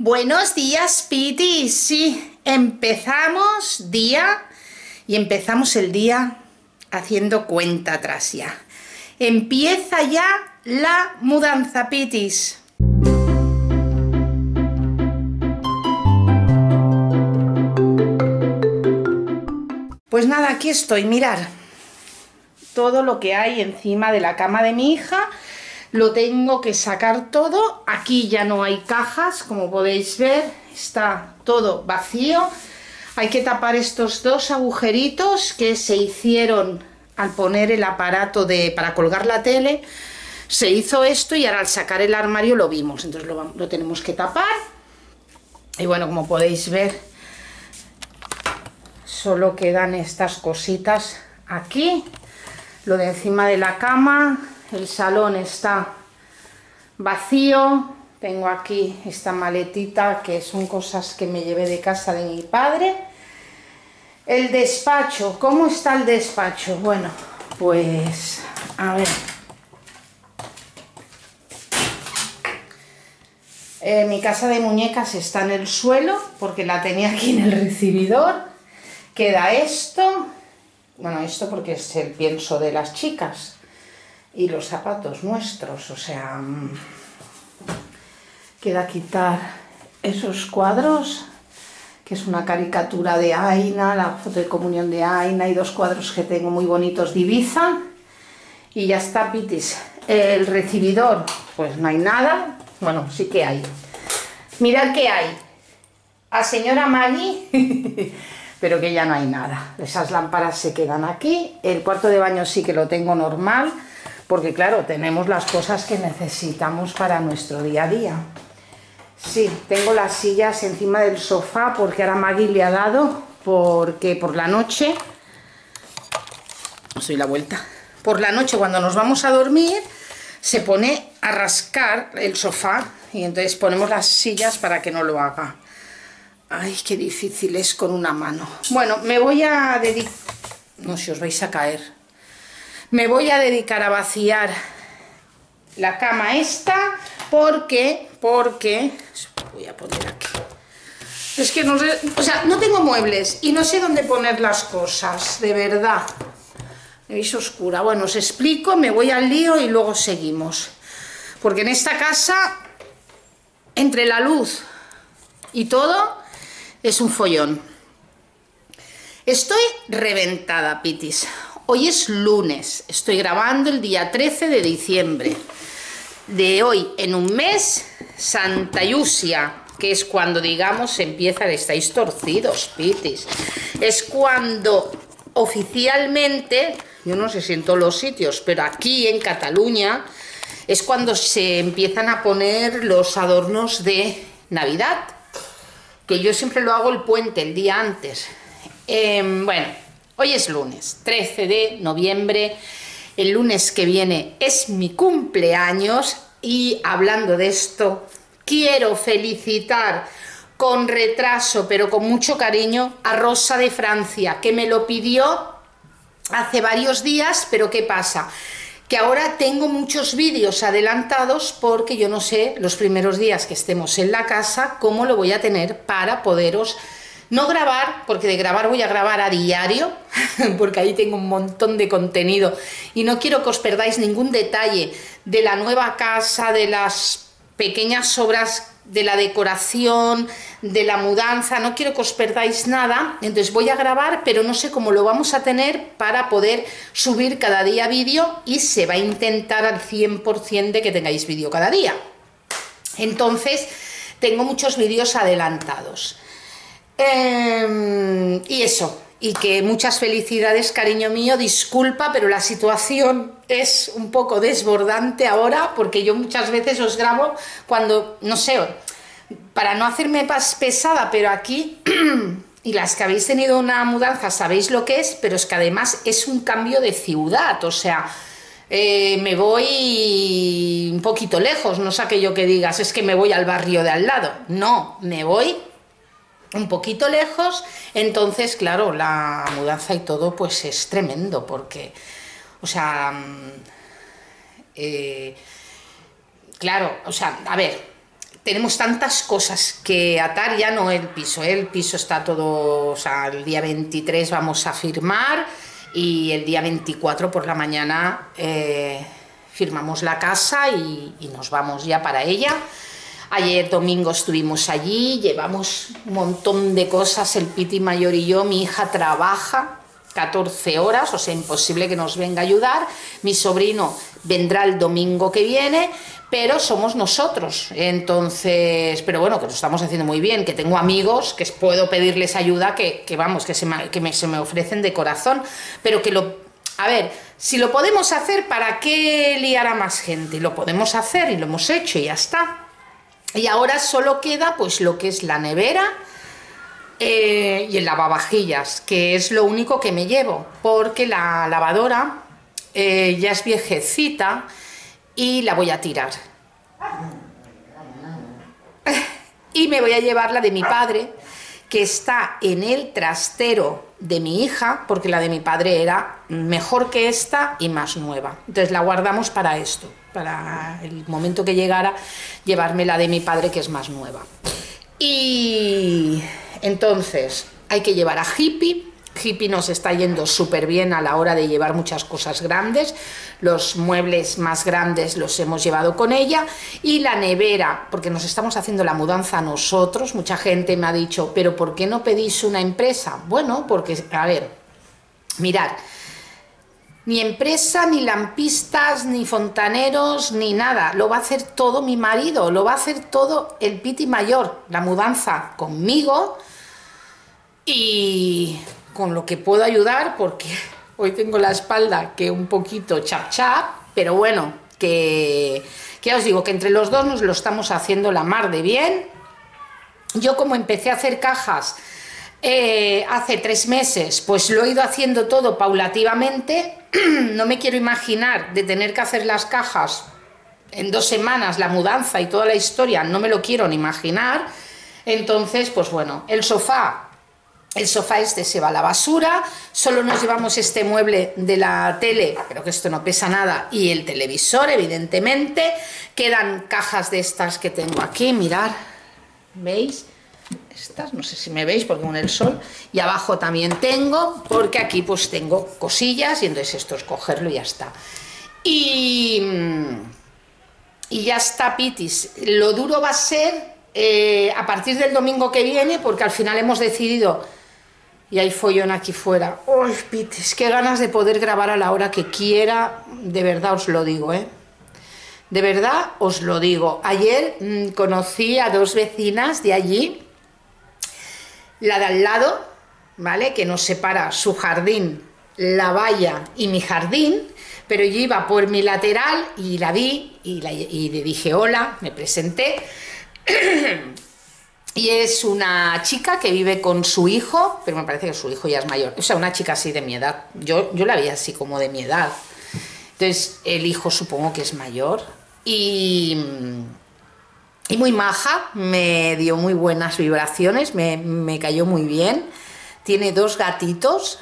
Buenos días, Piti. Sí, empezamos día y empezamos el día haciendo cuenta atrás ya. Empieza ya la mudanza, Pitis. Pues nada, aquí estoy, mirar. Todo lo que hay encima de la cama de mi hija lo tengo que sacar todo. Aquí ya no hay cajas, como podéis ver, está todo vacío. Hay que tapar estos dos agujeritos que se hicieron al poner el aparato para colgar la tele. Se hizo esto y ahora al sacar el armario lo vimos, entonces lo tenemos que tapar. Y bueno, como podéis ver, solo quedan estas cositas aquí. Lo de encima de la cama, el salón está vacío. Tengo aquí esta maletita que son cosas que me llevé de casa de mi padre. El despacho, ¿cómo está el despacho? Bueno, pues a ver. Mi casa de muñecas está en el suelo porque la tenía aquí en el recibidor. Queda esto. Bueno, esto porque es el pienso de las chicas y los zapatos nuestros, o sea, queda quitar esos cuadros, que es una caricatura de Aina, la foto de comunión de Aina y dos cuadros que tengo muy bonitos de Ibiza, y ya está, Pitis. El recibidor, pues no hay nada, bueno, sí que hay. Mirad qué hay, a señora Maggie, pero que ya no hay nada. Esas lámparas se quedan aquí. El cuarto de baño sí que lo tengo normal, porque claro, tenemos las cosas que necesitamos para nuestro día a día. Sí, tengo las sillas encima del sofá porque ahora Maggie le ha dado, porque por la noche, os doy la vuelta, por la noche cuando nos vamos a dormir se pone a rascar el sofá y entonces ponemos las sillas para que no lo haga. Ay, qué difícil es con una mano. Bueno, me voy a dedicar... No, si os vais a caer. Me voy a dedicar a vaciar la cama esta porque... Voy a poner aquí. Es que no sé... O sea, no tengo muebles y no sé dónde poner las cosas, de verdad. Me veis oscura. Bueno, os explico, me voy al lío y luego seguimos. Porque en esta casa, entre la luz y todo... es un follón. Estoy reventada, Pitis. Hoy es lunes. Estoy grabando el día 13 de diciembre. De hoy en un mes, Santa Yusia, que es cuando, digamos, empieza... Estáis torcidos, Pitis. Es cuando oficialmente, yo no sé si en todos los sitios, pero aquí en Cataluña, es cuando se empiezan a poner los adornos de Navidad. Que yo siempre lo hago el puente, el día antes. Bueno, hoy es lunes, 13 de noviembre. El lunes que viene es mi cumpleaños y hablando de esto, quiero felicitar con retraso, pero con mucho cariño, a Rosa de Francia, que me lo pidió hace varios días, pero ¿qué pasa? Que ahora tengo muchos vídeos adelantados porque yo no sé los primeros días que estemos en la casa cómo lo voy a tener para poderos no grabar, porque de grabar voy a grabar a diario, porque ahí tengo un montón de contenido y no quiero que os perdáis ningún detalle de la nueva casa, de las pequeñas obras, de la decoración, de la mudanza, no quiero que os perdáis nada, entonces voy a grabar, pero no sé cómo lo vamos a tener para poder subir cada día vídeo y se va a intentar al 100% de que tengáis vídeo cada día. Entonces, tengo muchos vídeos adelantados. Y eso, y que muchas felicidades, cariño mío, disculpa, pero la situación es un poco desbordante ahora, porque yo muchas veces os grabo cuando, no sé, para no hacerme pesada, pero aquí, y las que habéis tenido una mudanza sabéis lo que es, pero es que además es un cambio de ciudad, o sea, me voy un poquito lejos, no es aquello que digas, es que me voy al barrio de al lado, no, me voy un poquito lejos, entonces claro, la mudanza y todo pues es tremendo porque, o sea, claro, o sea, a ver, tenemos tantas cosas que atar, ya no el piso está todo, o sea, el día 23 vamos a firmar y el día 24 por la mañana firmamos la casa y nos vamos ya para ella. Ayer domingo estuvimos allí, llevamos un montón de cosas, el Piti mayor y yo, mi hija trabaja 14 horas, o sea, imposible que nos venga a ayudar, mi sobrino vendrá el domingo que viene, pero somos nosotros, entonces, pero bueno, que lo estamos haciendo muy bien, que tengo amigos que puedo pedirles ayuda, que vamos, que se me ofrecen de corazón, pero que a ver, si lo podemos hacer, ¿para qué liar a más gente? Lo podemos hacer y lo hemos hecho y ya está. Y ahora solo queda pues lo que es la nevera y el lavavajillas, que es lo único que me llevo, porque la lavadora ya es viejecita y la voy a tirar. Y me voy a llevar la de mi padre, que está en el trastero de mi hija, porque la de mi padre era mejor que esta y más nueva. Entonces la guardamos para esto, para el momento que llegara, llevarme la de mi padre, que es más nueva. Y entonces hay que llevar a Hippie. Hippie nos está yendo súper bien a la hora de llevar muchas cosas grandes, los muebles más grandes los hemos llevado con ella, y la nevera, porque nos estamos haciendo la mudanza nosotros. Mucha gente me ha dicho, pero ¿por qué no pedís una empresa? Bueno, porque, a ver, mirad, ni empresa, ni lampistas, ni fontaneros, ni nada, lo va a hacer todo mi marido, lo va a hacer todo el Piti mayor, la mudanza conmigo, y con lo que puedo ayudar, porque hoy tengo la espalda que un poquito chap chap, pero bueno, que ya os digo que entre los dos nos lo estamos haciendo la mar de bien. Yo, como empecé a hacer cajas hace 3 meses, pues lo he ido haciendo todo paulativamente. No me quiero imaginar de tener que hacer las cajas en 2 semanas, la mudanza y toda la historia, no me lo quiero ni imaginar. Entonces, pues bueno, el sofá este se va a la basura, solo nos llevamos este mueble de la tele, pero que esto no pesa nada, y el televisor, evidentemente. Quedan cajas de estas que tengo aquí, mirad, ¿veis? Estas, no sé si me veis porque con el sol, y abajo también tengo, porque aquí pues tengo cosillas, y entonces esto es cogerlo y ya está. Y ya está, Pitis. Lo duro va a ser a partir del domingo que viene, porque al final hemos decidido, y hay follón aquí fuera. ¡Uy, Pitis! Qué ganas de poder grabar a la hora que quiera, de verdad os lo digo, ¿eh? De verdad os lo digo. Ayer conocí a 2 vecinas de allí, la de al lado, ¿vale?, que nos separa su jardín, la valla y mi jardín, pero yo iba por mi lateral y la vi y le dije hola, me presenté. Y es una chica que vive con su hijo, pero me parece que su hijo ya es mayor, o sea, una chica así de mi edad, yo la vi así como de mi edad. Entonces el hijo supongo que es mayor, y muy maja, me dio muy buenas vibraciones, me cayó muy bien. Tiene 2 gatitos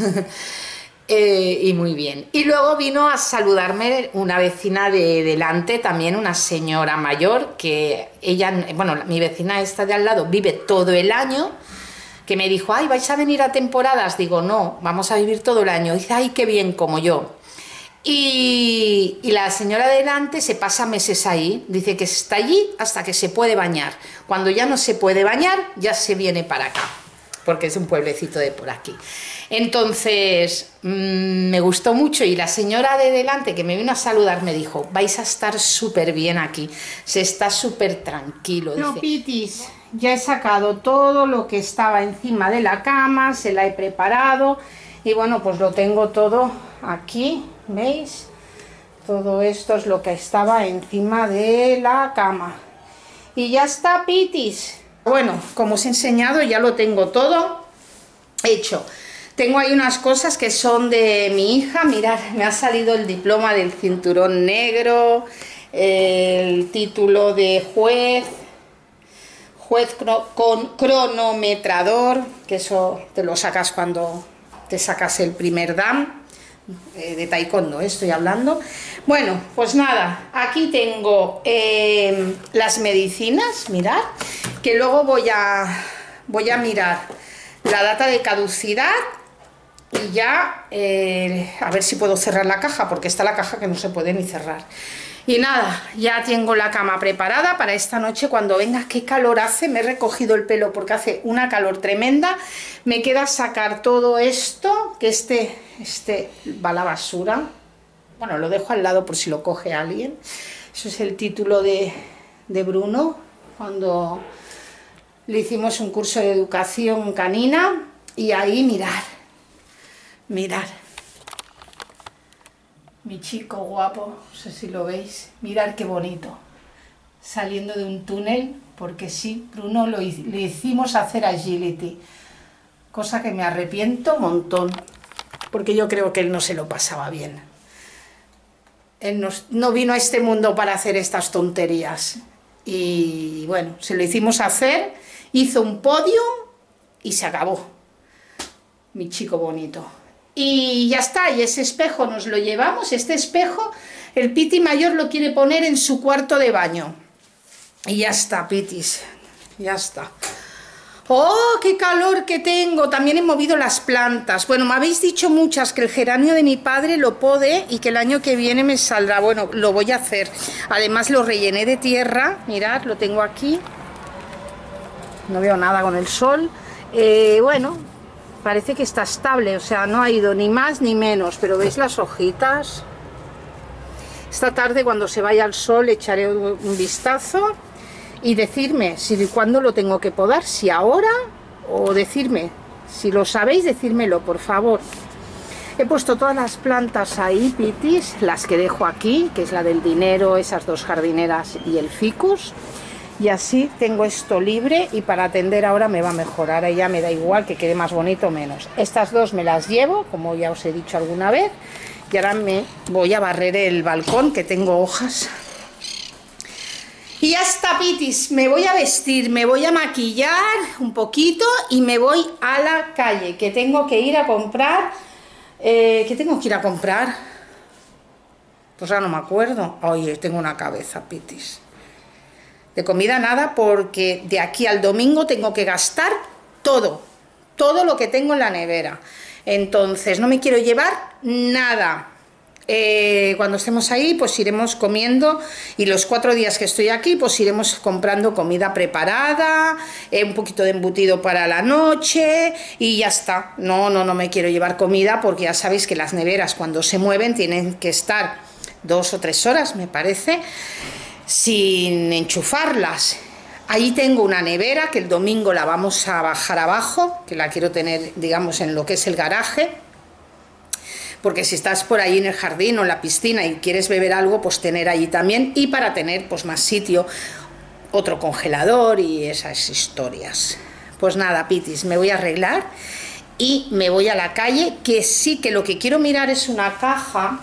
y muy bien. Y luego vino a saludarme una vecina de delante, también una señora mayor, que ella, bueno, mi vecina esta de al lado vive todo el año, que me dijo, ay, ¿vais a venir a temporadas? Digo, no, vamos a vivir todo el año. Dice, ay, qué bien, como yo. Y la señora de delante se pasa meses ahí, dice que está allí hasta que se puede bañar. Cuando ya no se puede bañar, ya se viene para acá, porque es un pueblecito de por aquí. Entonces, me gustó mucho, y la señora de delante que me vino a saludar me dijo, vais a estar súper bien aquí, se está súper tranquilo. No, Pitis, ya he sacado todo lo que estaba encima de la cama, se la he preparado, y bueno, pues lo tengo todo aquí, ¿veis? Todo esto es lo que estaba encima de la cama. Y ya está, Pitis. Bueno, como os he enseñado, ya lo tengo todo hecho. Tengo ahí unas cosas que son de mi hija. Mirad, me ha salido el diploma del cinturón negro, el título de juez con cronometrador, que eso te lo sacas cuando te sacas el primer DAM de taekwondo, estoy hablando. Bueno, pues nada, aquí tengo las medicinas, mirad, que luego voy a mirar la data de caducidad y ya a ver si puedo cerrar la caja, porque está la caja que no se puede ni cerrar. Y nada, ya tengo la cama preparada para esta noche cuando venga. Qué calor hace, me he recogido el pelo porque hace una calor tremenda. Me queda sacar todo esto, que este va a la basura. Bueno, lo dejo al lado por si lo coge alguien. Eso es el título de Bruno, cuando le hicimos un curso de educación canina. Y ahí mirad. Mi chico guapo, no sé si lo veis, mirad qué bonito, saliendo de un túnel, porque sí, Bruno le hicimos hacer agility, cosa que me arrepiento un montón, porque yo creo que él no se lo pasaba bien. Él no vino a este mundo para hacer estas tonterías, y bueno, se lo hicimos hacer, hizo un podio y se acabó, mi chico bonito. Y ya está, y ese espejo nos lo llevamos, este espejo, el Piti mayor lo quiere poner en su cuarto de baño. Y ya está, Pitis, ya está. ¡Oh, qué calor que tengo! También he movido las plantas. Bueno, me habéis dicho muchas que el geranio de mi padre lo podé y que el año que viene me saldrá. Bueno, lo voy a hacer. Además lo rellené de tierra, mirad, lo tengo aquí. No veo nada con el sol. Bueno... Parece que está estable, o sea, no ha ido ni más ni menos, pero ¿veis las hojitas? Esta tarde cuando se vaya al sol echaré un vistazo y decirme si cuándo lo tengo que podar, si ahora o decirme, si lo sabéis, decírmelo, por favor. He puesto todas las plantas ahí, Pitis, las que dejo aquí, que es la del dinero, esas dos jardineras y el ficus. Y así tengo esto libre y para atender ahora me va a mejorar. Ahora ya me da igual que quede más bonito o menos. Estas dos me las llevo, como ya os he dicho alguna vez. Y ahora me voy a barrer el balcón, que tengo hojas. Y ya está, Pitis. Me voy a vestir, me voy a maquillar un poquito y me voy a la calle, que tengo que ir a comprar. ¿Qué tengo que ir a comprar? Pues ahora no me acuerdo. Oye, tengo una cabeza, Pitis. De comida nada, porque de aquí al domingo tengo que gastar todo lo que tengo en la nevera. Entonces no me quiero llevar nada. Cuando estemos ahí pues iremos comiendo, y los 4 días que estoy aquí pues iremos comprando comida preparada, un poquito de embutido para la noche y ya está. No me quiero llevar comida, porque ya sabéis que las neveras cuando se mueven tienen que estar 2 o 3 horas, me parece, sin enchufarlas. Ahí tengo una nevera que el domingo la vamos a bajar abajo, que la quiero tener, digamos, en lo que es el garaje, porque si estás por ahí en el jardín o en la piscina y quieres beber algo, pues tener allí también, y para tener pues más sitio, otro congelador y esas historias. Pues nada, Pitis, me voy a arreglar y me voy a la calle, que sí que lo que quiero mirar es una caja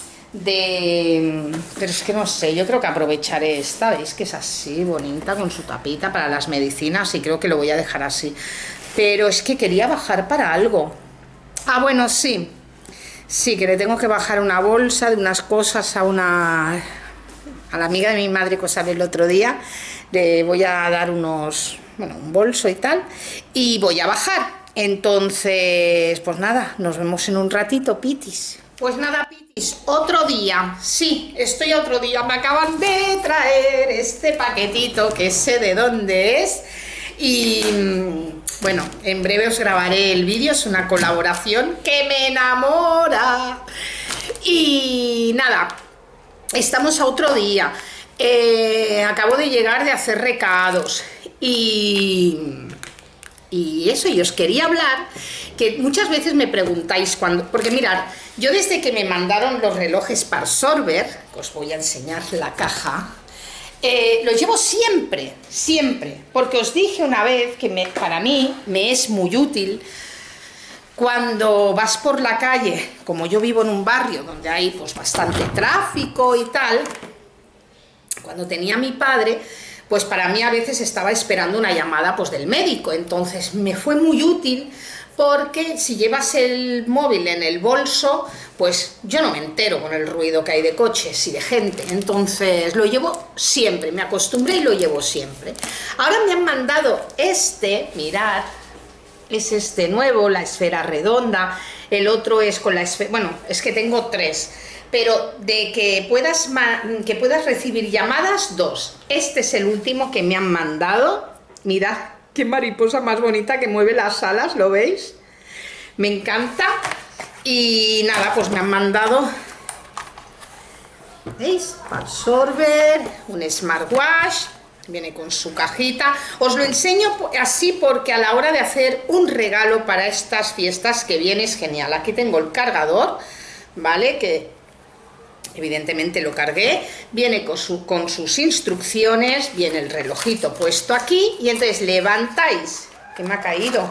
pero es que no sé, yo creo que aprovecharé esta, veis que es así bonita con su tapita para las medicinas, y creo que lo voy a dejar así, pero es que quería bajar para algo. Bueno, sí, que le tengo que bajar una bolsa de unas cosas a la amiga de mi madre, cosa del otro día. Le voy a dar un bolso y tal, y voy a bajar. Entonces pues nada, nos vemos en un ratito, Pitis. Pues nada, Pitis, otro día, sí, estoy otro día, me acaban de traer este paquetito que sé de dónde es, y bueno, en breve os grabaré el vídeo, es una colaboración que me enamora. Y nada, estamos a otro día, acabo de llegar de hacer recados, y eso, y os quería hablar, que muchas veces me preguntáis porque mirad, yo desde que me mandaron los relojes Parsorber, que os voy a enseñar la caja, los llevo siempre, porque os dije una vez que para mí me es muy útil cuando vas por la calle, como yo vivo en un barrio donde hay pues bastante tráfico y tal. Cuando tenía a mi padre, pues para mí a veces estaba esperando una llamada pues del médico, entonces me fue muy útil, porque si llevas el móvil en el bolso, pues yo no me entero con el ruido que hay de coches y de gente, entonces lo llevo siempre, me acostumbré y lo llevo siempre. Ahora me han mandado este, mirad, es este nuevo, la esfera redonda, el otro es con la esfera, bueno, es que tengo tres, pero de que puedas recibir llamadas, dos. Este es el último que me han mandado, mirad qué mariposa más bonita que mueve las alas, ¿lo veis? Me encanta. Y nada, pues me han mandado, ¿veis? Absorber, un smartwatch, viene con su cajita. Os lo enseño así porque a la hora de hacer un regalo para estas fiestas que viene es genial. Aquí tengo el cargador, ¿vale? Que evidentemente lo cargué, viene con sus instrucciones, viene el relojito puesto aquí y entonces levantáis, que me ha caído,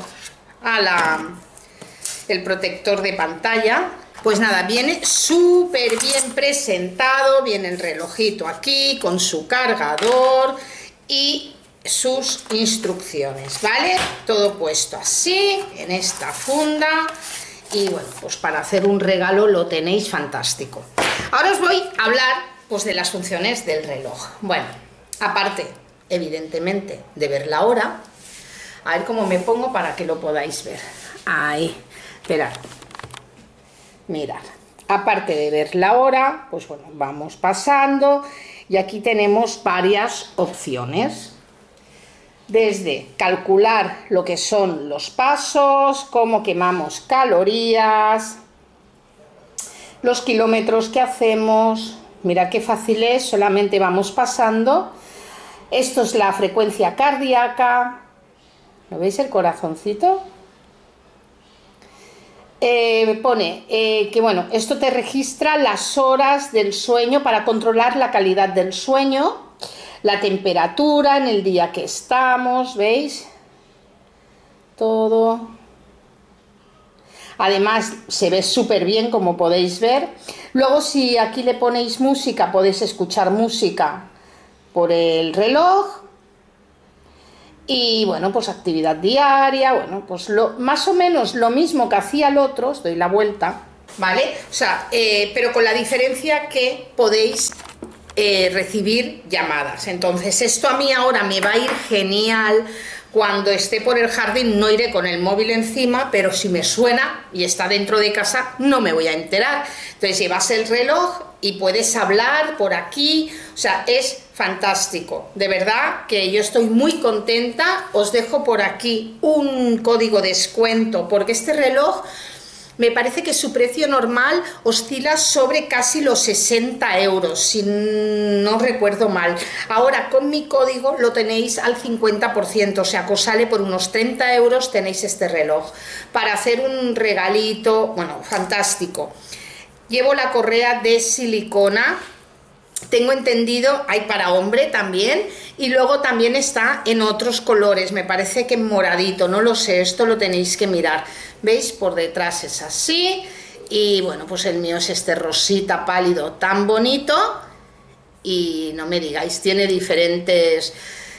el protector de pantalla, pues nada, viene súper bien presentado, viene el relojito aquí con su cargador y sus instrucciones, ¿vale? Todo puesto así, en esta funda. Y bueno, pues para hacer un regalo lo tenéis fantástico. Ahora os voy a hablar pues de las funciones del reloj. Bueno, aparte, evidentemente, de ver la hora, a ver cómo me pongo para que lo podáis ver. Ahí, esperad. Mirad, aparte de ver la hora, pues bueno, vamos pasando y aquí tenemos varias opciones. Desde calcular lo que son los pasos, cómo quemamos calorías, los kilómetros que hacemos, mirad qué fácil es, solamente vamos pasando. Esto es la frecuencia cardíaca, ¿lo veis el corazoncito? Pone que bueno, esto te registra las horas del sueño para controlar la calidad del sueño, la temperatura en el día que estamos, ¿veis? Todo. Además se ve súper bien, como podéis ver. Luego, si aquí le ponéis música, podéis escuchar música por el reloj. Y bueno, pues actividad diaria, bueno, pues más o menos lo mismo que hacía el otro, os doy la vuelta, ¿vale? O sea, pero con la diferencia que podéis recibir llamadas. Entonces esto a mí ahora me va a ir genial. Cuando esté por el jardín no iré con el móvil encima, pero si me suena y está dentro de casa no me voy a enterar. Entonces llevas el reloj y puedes hablar por aquí, o sea, es fantástico. De verdad que yo estoy muy contenta. Os dejo por aquí un código de descuento porque este reloj me parece que su precio normal oscila sobre casi los 60 euros, si no recuerdo mal. Ahora con mi código lo tenéis al 50%, o sea que os sale por unos 30 euros, tenéis este reloj para hacer un regalito, bueno, fantástico. Llevo la correa de silicona, tengo entendido, hay para hombre también, y luego también está en otros colores, me parece que en moradito, no lo sé, esto lo tenéis que mirar. ¿Veis? Por detrás es así, y bueno, pues el mío es este rosita pálido tan bonito, y no me digáis, tiene diferentes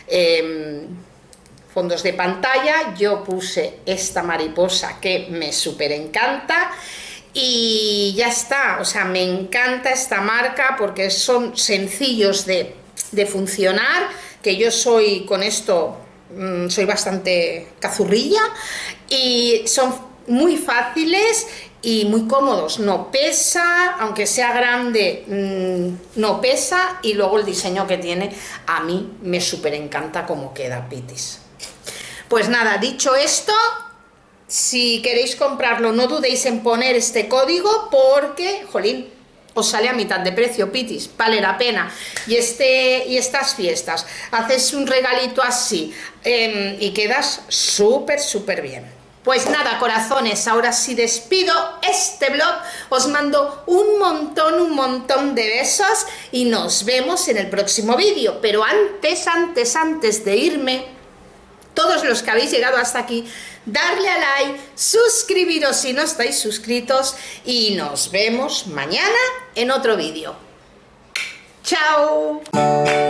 fondos de pantalla. Yo puse esta mariposa que me súper encanta, y ya está. O sea, me encanta esta marca porque son sencillos de funcionar, que yo soy con esto, soy bastante cazurrilla, y son muy fáciles y muy cómodos. No pesa, aunque sea grande, no pesa, y luego el diseño que tiene a mí me súper encanta cómo queda, pitis. Pues nada, dicho esto, si queréis comprarlo, no dudéis en poner este código porque, jolín, os sale a mitad de precio, pitis, vale la pena. Y estas fiestas, haces un regalito así y quedas súper, súper bien. Pues nada, corazones, ahora sí despido este vlog, os mando un montón de besos y nos vemos en el próximo vídeo. Pero antes de irme, todos los que habéis llegado hasta aquí, darle a like, suscribiros si no estáis suscritos y nos vemos mañana en otro vídeo. ¡Chao!